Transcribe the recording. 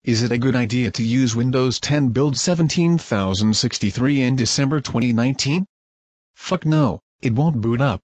Is it a good idea to use Windows 10 build 17063 in December 2019? Fuck no, it won't boot up.